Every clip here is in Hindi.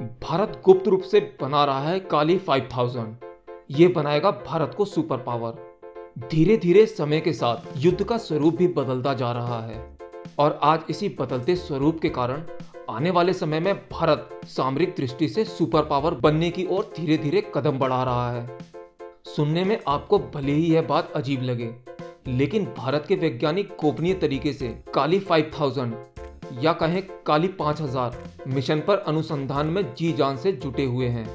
भारत गुप्त रूप से बना रहा है काली 5000। ये बनाएगा भारत को सुपर पावर। धीरे धीरे समय के साथ युद्ध का स्वरूप भी बदलता जा रहा है और आज इसी बदलते स्वरूप के कारण आने वाले समय में भारत सामरिक दृष्टि से सुपर पावर बनने की ओर धीरे धीरे कदम बढ़ा रहा है। सुनने में आपको भले ही यह बात अजीब लगे, लेकिन भारत के वैज्ञानिक गोपनीय तरीके से काली 5000 या कहें काली 5000 मिशन पर अनुसंधान में जी जान से जुटे हुए हैं।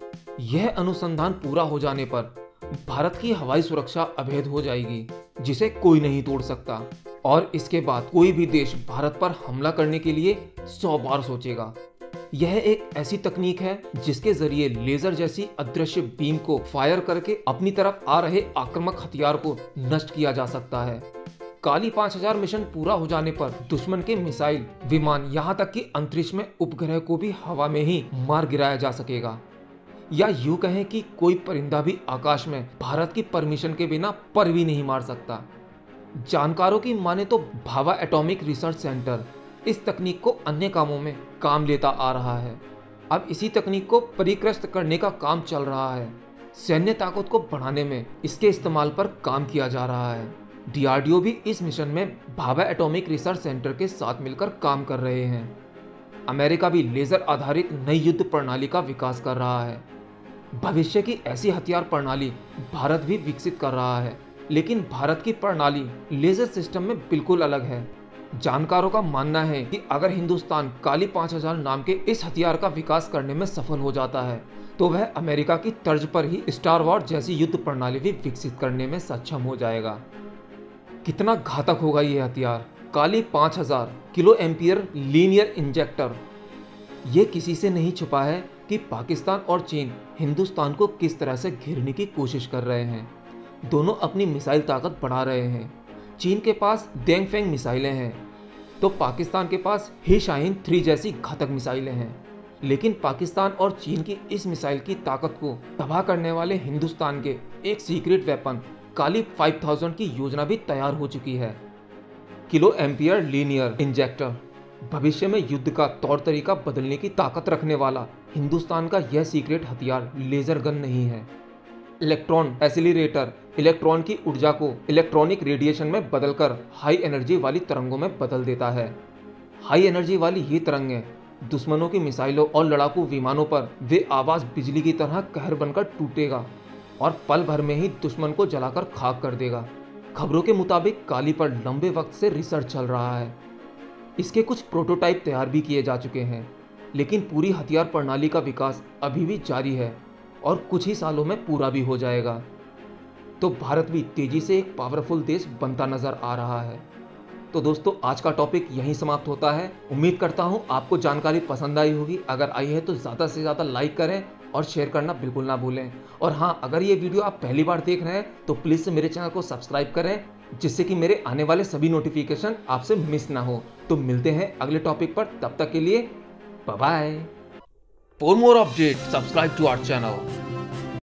यह अनुसंधान पूरा हो जाने पर भारत की हवाई सुरक्षा अभेद हो जाएगी, जिसे कोई नहीं तोड़ सकता, और इसके बाद कोई भी देश भारत पर हमला करने के लिए 100 बार सोचेगा। यह एक ऐसी तकनीक है जिसके जरिए लेजर जैसी अदृश्य बीम को फायर करके अपनी तरफ आ रहे आक्रामक हथियार को नष्ट किया जा सकता है। काली 5000 मिशन पूरा हो जाने पर दुश्मन के मिसाइल, विमान, यहाँ तक कि अंतरिक्ष में उपग्रह को भी हवा में ही मार गिराया जा सकेगा। या यूं कहें कि कोई परिंदा भी आकाश में भारत की परमिशन के बिना पर भी नहीं मार सकता। जानकारों की माने तो भाभा एटॉमिक रिसर्च सेंटर इस तकनीक को अन्य कामों में काम लेता आ रहा है। अब इसी तकनीक को परिष्कृत करने का काम चल रहा है। सैन्य ताकत को बढ़ाने में इसके इस्तेमाल पर काम किया जा रहा है। डीआरडीओ भी इस मिशन में भाभा एटॉमिक रिसर्च सेंटर के साथ मिलकर काम कर रहे हैं। अमेरिका भी लेजर आधारित नई युद्ध प्रणाली का विकास कर रहा है। भविष्य की ऐसी हथियार प्रणाली भारत भी विकसित कर रहा है, लेकिन भारत की प्रणाली लेजर सिस्टम में बिल्कुल अलग है। जानकारों का मानना है कि अगर हिंदुस्तान काली 5000 नाम के इस हथियार का विकास करने में सफल हो जाता है तो वह अमेरिका की तर्ज पर ही स्टार वॉर जैसी युद्ध प्रणाली भी विकसित करने में सक्षम हो जाएगा। कितना घातक होगा ये हथियार? Kali 5000 kilo ampere linear injector. ये किसी से नहीं छुपा है कि पाकिस्तान और चीन हिंदुस्तान को किस तरह से घेरने की कोशिश कर रहे हैं। दोनों अपनी मिसाइल ताकत बढ़ा रहे हैं। चीन के पास डेंगफेंग मिसाइलें हैं तो पाकिस्तान के पास ही शाहीन 3 जैसी घातक मिसाइलें हैं। लेकिन पाकिस्तान और चीन की इस मिसाइल की ताकत को तबाह करने वाले हिंदुस्तान के एक सीक्रेट वेपन काली 5000 की योजना भी तैयार हो चुकी है। किलो एम्पियर लीनियर इंजेक्टर भविष्य में युद्ध का तौर तरीका बदलने की ताकत रखने वाला हिंदुस्तान का यह सीक्रेट हथियार लेजर गन नहीं है। इलेक्ट्रॉन एसिलरेटर इलेक्ट्रॉन की ऊर्जा को इलेक्ट्रॉनिक रेडिएशन में बदलकर हाई एनर्जी वाली तरंगों में बदल देता है। हाई एनर्जी वाली ये तरंगें दुश्मनों की मिसाइलों और लड़ाकू विमानों पर वे आवाज बिजली की तरह कहर बनकर टूटेगा और पल भर में ही दुश्मन को जलाकर खाक कर देगा। खबरों के मुताबिक काली पर लंबे वक्त से रिसर्च चल रहा है। इसके कुछ प्रोटोटाइप तैयार भी किए जा चुके हैं, लेकिन पूरी हथियार प्रणाली का विकास अभी भी जारी है और कुछ ही सालों में पूरा भी हो जाएगा। तो भारत भी तेजी से एक पावरफुल देश बनता नजर आ रहा है। तो दोस्तों, आज का टॉपिक यहीं समाप्त होता है। उम्मीद करता हूं आपको जानकारी पसंद आई होगी। अगर आई है तो ज़्यादा से ज़्यादा लाइक करें और शेयर करना बिल्कुल ना भूलें। और हाँ, अगर ये वीडियो आप पहली बार देख रहे हैं तो प्लीज़ से मेरे चैनल को सब्सक्राइब करें, जिससे कि मेरे आने वाले सभी नोटिफिकेशन आपसे मिस ना हो। तो मिलते हैं अगले टॉपिक पर, तब तक के लिए bye bye. For more update subscribe to our channel.